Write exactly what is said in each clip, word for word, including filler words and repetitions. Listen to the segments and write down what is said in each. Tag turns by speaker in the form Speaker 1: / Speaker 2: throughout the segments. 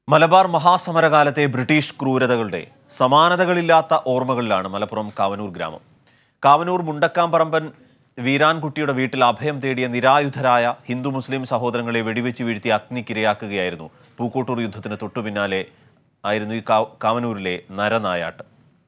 Speaker 1: Malabar മഹാസമരകാലത്തെ British ക്രൂരതകളുടെ സമാനതകളില്ലാത്ത ഓർമ്മകളിലാണ് മലപ്പുറം കാവനൂർ ഗ്രാമം. കാവനൂർ മുണ്ടക്കാംപറമ്പൻ വീരാൻകുട്ടിയുടെ വീട്ടിൽ അഭയം തേടിയ നിരായുധരായ ഹിന്ദു മുസ്ലിം സഹോദരങ്ങളെ വെടിവെച്ച് വീഴ്ത്തി അഗ്നിക്കിരയാക്കുകയായിരുന്നു. പൂക്കോട്ടൂർ യുദ്ധത്തിന് തൊട്ടുപിന്നാലെ ആയിരുന്നു ഈ കാവനൂരിലെ നരനായാട്ട്.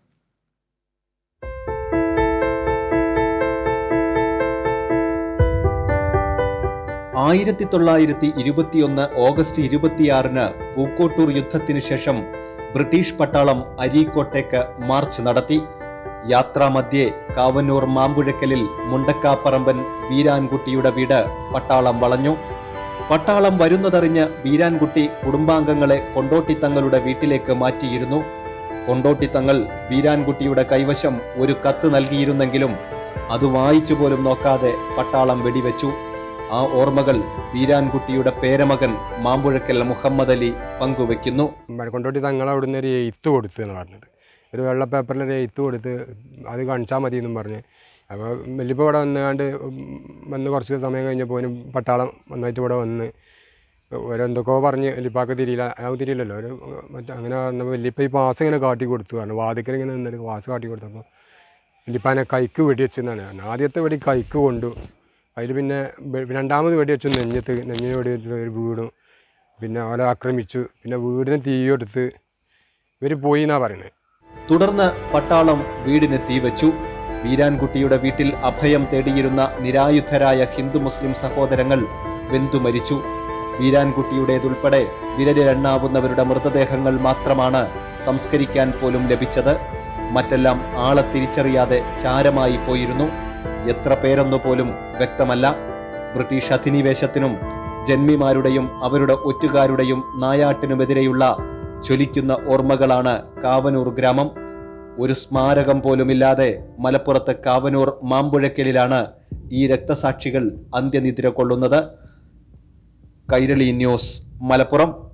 Speaker 2: ആയിരത്തി തൊള്ളായിരത്തി ഇരുപത്തിയൊന്ന് ഓഗസ്റ്റ് ഇരുപത്തിയാറിന് പൂക്കോട്ടൂർ യുദ്ധത്തിനു ശേഷം ബ്രിട്ടീഷ് പട്ടാളം അരീക്കോട്ടേക്ക് മാർച്ച് നടത്തി. യാത്രാമധ്യേ കാവന്നൂർ മാമ്പുഴക്കലിൽ മുണ്ടക്കാപ്പറമ്പൻ വീരാൻകുട്ടിയുടെ വീട് പട്ടാളം വളഞ്ഞു. പട്ടാളം വരുന്നതറിഞ്ഞ് വീരാൻകുട്ടി കുടുംബാംഗങ്ങളെ കൊണ്ടോട്ടിത്തങ്ങളുടെ വീട്ടിലേക്ക് മാറ്റിയിരുന്നു. കൊണ്ടോട്ടിത്തങ്ങൾ വീരാൻകുട്ടിയുടെ കൈവശം ഒരു കത്ത് നൽകിയിരുന്നെങ്കിലും അത് വായിച്ചു പോലും നോക്കാതെ പട്ടാളം വെടിവെച്ചു. ആ ഓർമ്മകൾ വീരാൻകുട്ടിയുടെ പേരമകൻ മാമ്പുഴക്കൽ മുഹമ്മദ് അലി പങ്കുവെക്കുന്നു.
Speaker 3: കൊണ്ടോട്ടി തങ്ങൾ അവിടുന്ന് ഒരു എഴുത്ത് കൊടുത്തു എന്ന് പറഞ്ഞത്, ഒരു വെള്ള പേപ്പറിൽ ഒരു എഴുത്ത് കൊടുത്ത് അത് കാണിച്ചാൽ മതി എന്നും പറഞ്ഞ്. അപ്പോൾ വലിയപ്പോൾ ഇവിടെ വന്നുകൊണ്ട് വന്ന് കുറച്ച് സമയം കഴിഞ്ഞപ്പോൾ പട്ടാളം നന്നായിട്ട് ഇവിടെ വന്ന് ഓരെന്തൊക്കെയോ പറഞ്ഞ് വലിയപ്പാക്ക് തിരിയില്ല, അത് തിരിയില്ലല്ലോ ഒരു മറ്റേ അങ്ങനെ പറഞ്ഞപ്പോൾ വലിയപ്പോൾ ഈ പാസ് ഇങ്ങനെ കാട്ടി കൊടുത്തു പറഞ്ഞു. വാതിക്കൽ ഇങ്ങനെ നിന്നിട്ട് പാസ് കാട്ടി കൊടുത്തപ്പോൾ വലിയപ്പാനെ കൈക്ക് വെടിവെച്ചെന്നാണ് പറഞ്ഞത്. ആദ്യത്തെ വെടി കൈക്ക് കൊണ്ടു, അതിൽ പിന്നെ രണ്ടാമത് വെടി വെച്ചു നെഞ്ഞത്ത്, നെഞ്ഞിന് വെടി വെച്ചിട്ട് ഒരു വീടും പിന്നെ അവരെ ആക്രമിച്ചു. പിന്നെ വീടിന് തീയെടുത്ത് ഇവർ പോയി എന്നാണ് പറയുന്നത്.
Speaker 2: തുടർന്ന് പട്ടാളം വീടിന് തീവച്ചു. വീരാൻകുട്ടിയുടെ വീട്ടിൽ അഭയം തേടിയിരുന്ന നിരായുധരായ ഹിന്ദു മുസ്ലിം സഹോദരങ്ങൾ വെന്തു മരിച്ചു. വീരാൻകുട്ടിയുടേതുൾപ്പെടെ വിരലിലെണ്ണാവുന്നവരുടെ മൃതദേഹങ്ങൾ മാത്രമാണ് സംസ്കരിക്കാൻ പോലും ലഭിച്ചത്. മറ്റെല്ലാം ആളെ തിരിച്ചറിയാതെ ചാരമായി പോയിരുന്നു. എത്ര പേരെന്നു പോലും വ്യക്തമല്ല. ബ്രിട്ടീഷ് അധിനിവേശത്തിനും ജന്മിമാരുടെയും അവരുടെ ഒറ്റുകാരുടെയും നായാട്ടിനുമെതിരെയുള്ള ജ്വലിക്കുന്ന ഓർമ്മകളാണ് കാവനൂർ ഗ്രാമം. ഒരു സ്മാരകം പോലുമില്ലാതെ മലപ്പുറത്ത് കാവനൂർ മാമ്പുഴക്കലിലാണ് ഈ രക്തസാക്ഷികൾ അന്ത്യനിദ്ര കൊള്ളുന്നത്. കൈരളി ന്യൂസ്, മലപ്പുറം.